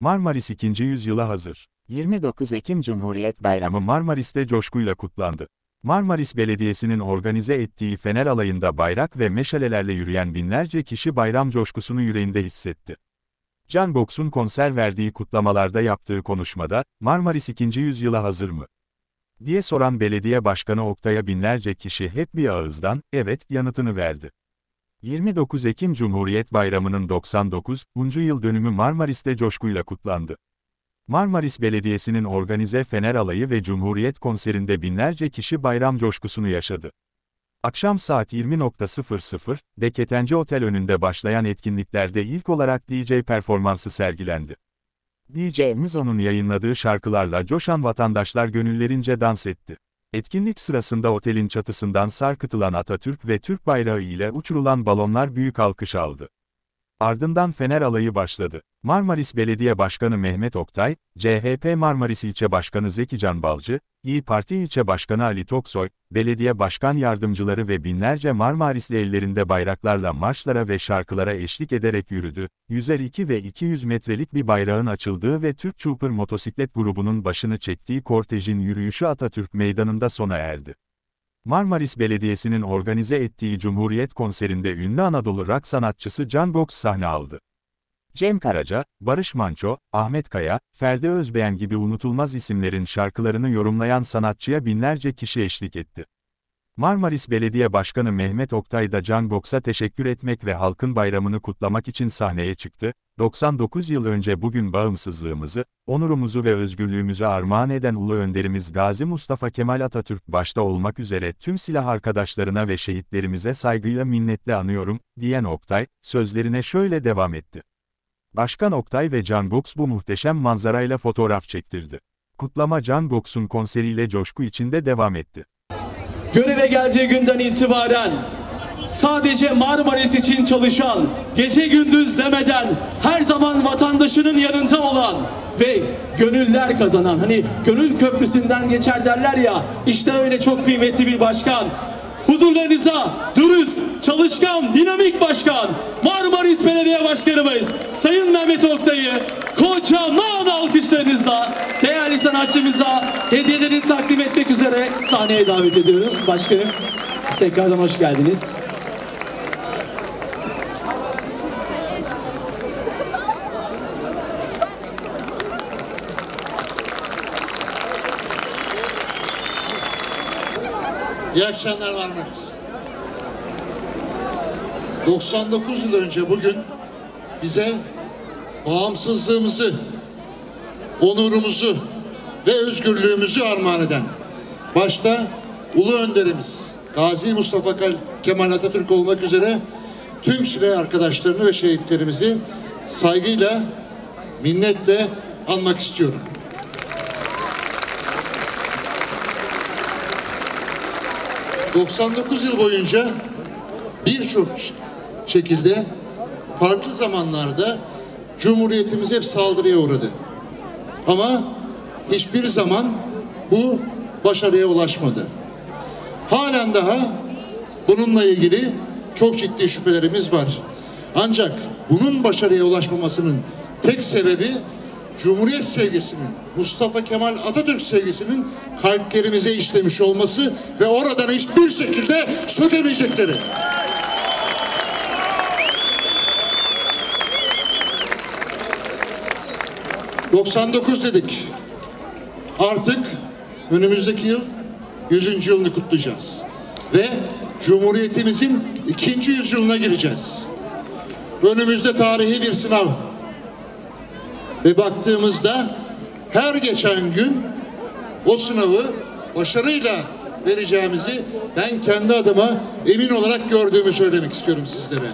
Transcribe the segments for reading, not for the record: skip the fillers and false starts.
Marmaris 2. yüzyıla hazır. 29 Ekim Cumhuriyet Bayramı Marmaris'te coşkuyla kutlandı. Marmaris Belediyesi'nin organize ettiği Fener Alayı'nda bayrak ve meşalelerle yürüyen binlerce kişi bayram coşkusunu yüreğinde hissetti. Can Box'un konser verdiği kutlamalarda yaptığı konuşmada, "Marmaris 2. yüzyıla hazır mı?" diye soran belediye başkanı Oktay'a binlerce kişi hep bir ağızdan, "Evet" yanıtını verdi. 29 Ekim Cumhuriyet Bayramı'nın 99. yıl dönümü Marmaris'te coşkuyla kutlandı. Marmaris Belediyesi'nin organize Fener Alayı ve Cumhuriyet konserinde binlerce kişi bayram coşkusunu yaşadı. Akşam saat 20.00'de Ketenci Otel önünde başlayan etkinliklerde ilk olarak DJ performansı sergilendi. DJ Muzo'nun yayınladığı şarkılarla coşan vatandaşlar gönüllerince dans etti. Etkinlik sırasında otelin çatısından sarkıtılan Atatürk ve Türk bayrağı ile uçurulan balonlar büyük alkış aldı. Ardından Fener Alayı başladı. Marmaris Belediye Başkanı Mehmet Oktay, CHP Marmaris İlçe Başkanı Zeki Can Balcı, İYİ Parti İlçe Başkanı Ali Toksoy, belediye başkan yardımcıları ve binlerce Marmarisli ellerinde bayraklarla marşlara ve şarkılara eşlik ederek yürüdü. 102 ve 200 metrelik bir bayrağın açıldığı ve Türk Trooper motosiklet grubunun başını çektiği kortejin yürüyüşü Atatürk Meydanı'nda sona erdi. Marmaris Belediyesi'nin organize ettiği Cumhuriyet konserinde ünlü Anadolu rock sanatçısı Can Box sahne aldı. Cem Karaca, Barış Manço, Ahmet Kaya, Ferdi Özbeğen gibi unutulmaz isimlerin şarkılarını yorumlayan sanatçıya binlerce kişi eşlik etti. Marmaris Belediye Başkanı Mehmet Oktay da Can Box'a teşekkür etmek ve halkın bayramını kutlamak için sahneye çıktı. 99 yıl önce bugün bağımsızlığımızı, onurumuzu ve özgürlüğümüzü armağan eden Ulu Önderimiz Gazi Mustafa Kemal Atatürk başta olmak üzere tüm silah arkadaşlarına ve şehitlerimize saygıyla minnetle anıyorum, diyen Oktay, sözlerine şöyle devam etti. Başkan Oktay ve Can Box bu muhteşem manzarayla fotoğraf çektirdi. Kutlama Can Box'un konseriyle coşku içinde devam etti. Göreve geldiği günden itibaren sadece Marmaris için çalışan, gece gündüz demeden her zaman vatandaşının yanında olan ve gönüller kazanan, hani gönül köprüsünden geçer derler ya, işte öyle çok kıymetli bir başkan. Huzurlarınıza dürüst, çalışkan, dinamik başkan, Marmaris Belediye Başkanımız Sayın Mehmet Oktay'ı kocaman alkışlarınızla değerli sanatçımıza hediyelerini takdim etmek üzere sahneye davet ediyoruz. Başkanım, tekrardan hoş geldiniz. İyi akşamlar Marmaris. 99 yıl önce bugün bize bağımsızlığımızı, onurumuzu ve özgürlüğümüzü armağan eden, başta Ulu Önderimiz Gazi Mustafa Kemal Atatürk olmak üzere tüm silah arkadaşlarını ve şehitlerimizi saygıyla, minnetle anmak istiyorum. ...99 yıl boyunca birçok şekilde farklı zamanlarda Cumhuriyetimiz hep saldırıya uğradı. Ama hiçbir zaman bu başarıya ulaşmadı. Halen daha bununla ilgili çok ciddi şüphelerimiz var. Ancak bunun başarıya ulaşmamasının tek sebebi Cumhuriyet sevgisinin, Mustafa Kemal Atatürk sevgisinin kalplerimize işlemiş olması ve oradan hiçbir şekilde sökemeyecekleri. ...99 dedik. Artık önümüzdeki yıl 100. yılını kutlayacağız. Ve Cumhuriyetimizin 2. yüzyılına gireceğiz. Önümüzde tarihi bir sınav. Ve baktığımızda her geçen gün o sınavı başarıyla vereceğimizi ben kendi adıma emin olarak gördüğümü söylemek istiyorum sizlere.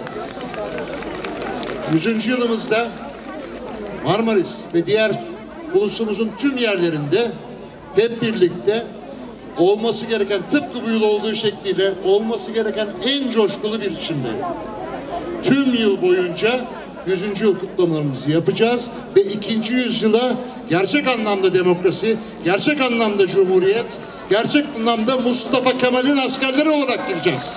100. yılımızda Marmaris ve diğer ulusumuzun tüm yerlerinde hep birlikte olması gereken, tıpkı bu yıl olduğu şekliyle olması gereken en coşkulu bir biçimde tüm yıl boyunca 100. yıl kutlamalarımızı yapacağız ve 2. yüzyıla gerçek anlamda demokrasi, gerçek anlamda cumhuriyet, gerçek anlamda Mustafa Kemal'in askerleri olarak gireceğiz.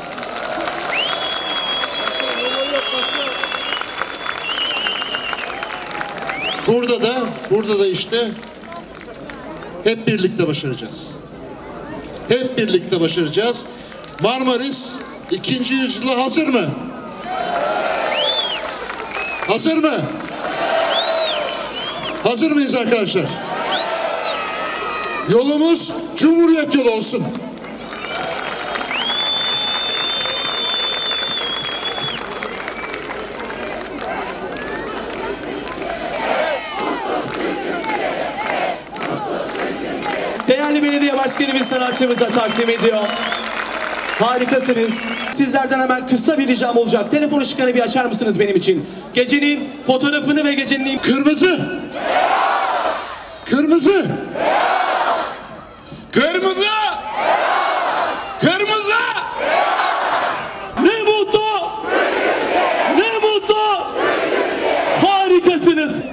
Burada da burada da işte hep birlikte başaracağız. Hep birlikte başaracağız. Marmaris 2. yüzyıla hazır mı? Hazır mı? Hazır mıyız arkadaşlar? Yolumuz Cumhuriyet yolu olsun. Değerli belediye başkanımız sanatçımıza takdim ediyor. Harikasınız. Sizlerden hemen kısa bir ricam olacak. Telefon ışıklarını bir açar mısınız benim için? Gecenin fotoğrafını ve gecenin... Kırmızı. Kırmızı. Kırmızı! Kırmızı! Ne mutlu! Ne mutlu! Harikasınız!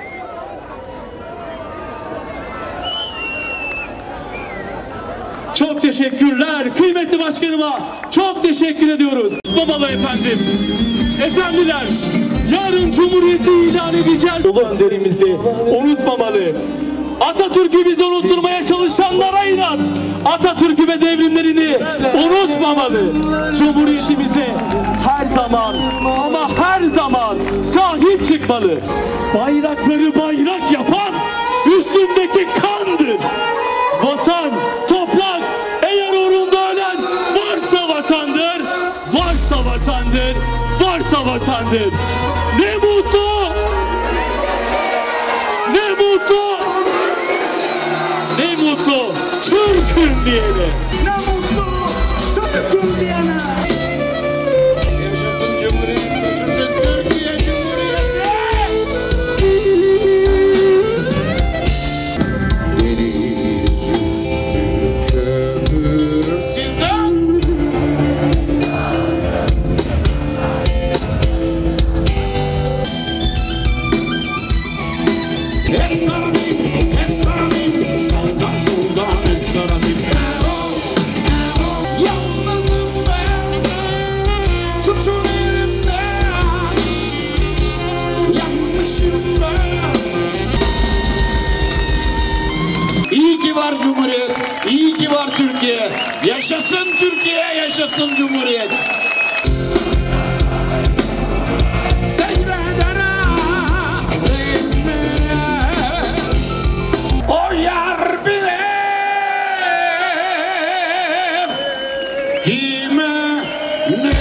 Çok teşekkürler kıymetli başkanıma. Çok teşekkür ediyoruz. Babalı efendim. Efendiler, yarın Cumhuriyeti ilan edeceğiz. Ulu önderimizi unutmamalı. Atatürk'ü bizi unutturmaya çalışanlara inat. Atatürk'ü ve devrimlerini unutmamalı. Cumhuriyetimize her zaman ama her zaman sahip çıkmalı. Bayrakları bayrak yapan üstündeki kandır. Vatan, toprak, eğer uğrunda ölen varsa vatandır, varsa vatandır, varsa vatandır. Ne mutlu! Ne mutlu! Ne mutlu Türk'üm diyene. Ne mutlu Türk'üm diyene. Yaşasın Cumhuriyet, yaşasın Türkiye Cumhuriyeti. Sizden İyi ki var Cumhuriyet, iyi ki var Türkiye. Yaşasın Türkiye, yaşasın Cumhuriyet. O yar bilir kime ne.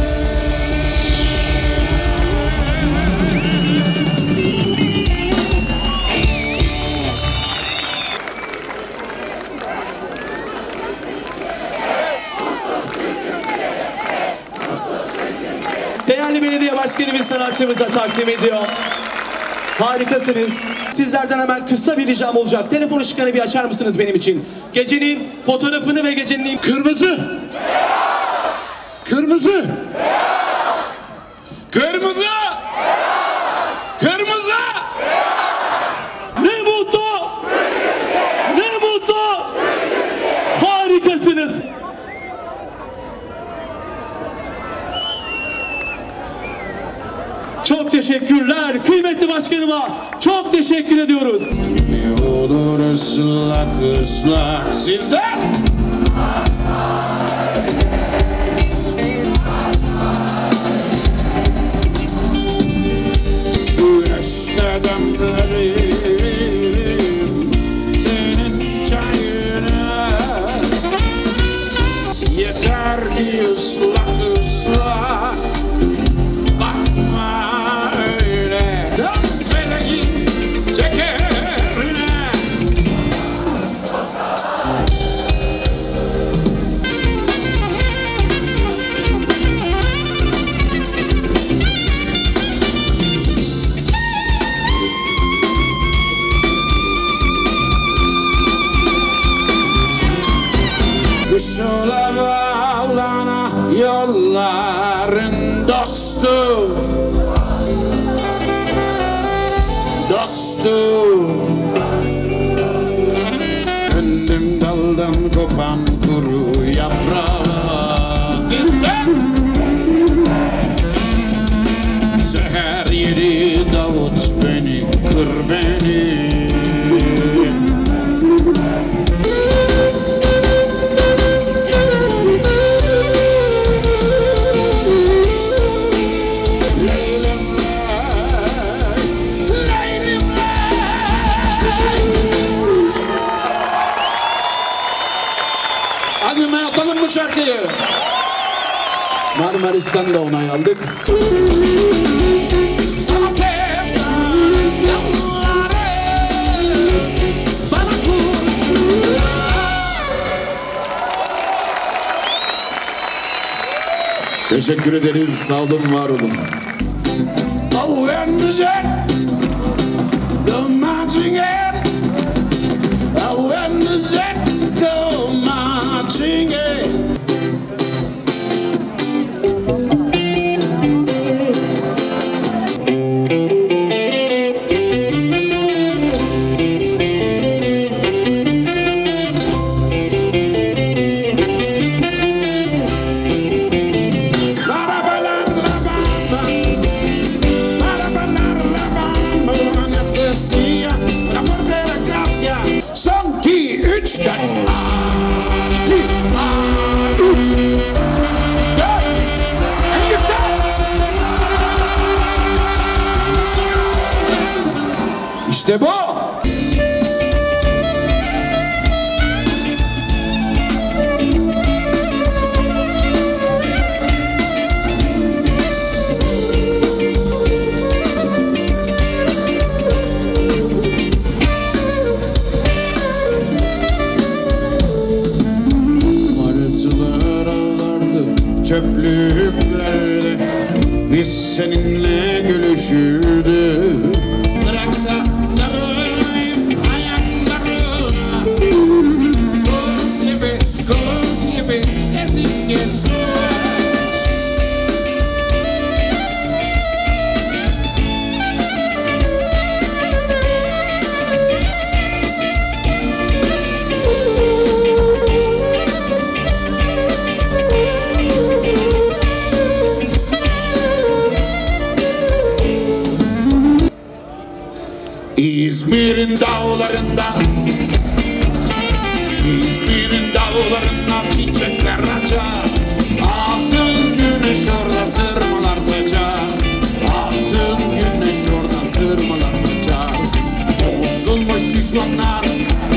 değerli belediye başkanımız sanatçımıza takdim ediyor. Harikasınız. Sizlerden hemen kısa bir ricam olacak. Telefon ışıklarını bir açar mısınız benim için? Gecenin fotoğrafını ve gecenin... Kırmızı. Kırmızı. Kırmızı! Kırmızı! Ne mutlu! Ne mutlu! Harikasınız! Çok teşekkürler kıymetli başkanıma. Çok teşekkür ediyoruz. Ne olur ıslak ıslak sizden. Güneşte demlerim senin çayına. Yeter ki ıslak ıslak. Bakma öyle feleğin tekerine. Kuşula bağlana yolların dostu. Dostu. Döndüm daldan kopan kuru yaprağı sizden. Seher yeri Davut beni, kır beni. bu şarkıyı. Marmaris'ten de onay aldık. Sana sevdan yolları bana kurşun. Teşekkür ederiz. Sağ olun, var olun. Oh, and the jet, the marching in. Oh, and the jet, the marching in. Son 2, 3, 4. 2, 3, 4. En yüksek. İşte bu. Martılar ağlardı çöplüklerde, biz seninle gülüşürdük. Bırak da sarılayım ayaklarına. Kul gibi ezip gitsin. İzmir'in dağlarında, İzmir'in dağlarında çiçekler açar. Altın güneş orada sırmalar saçar. Altın güneş orada sırmalar saçar. Bozulmuş düşmanlar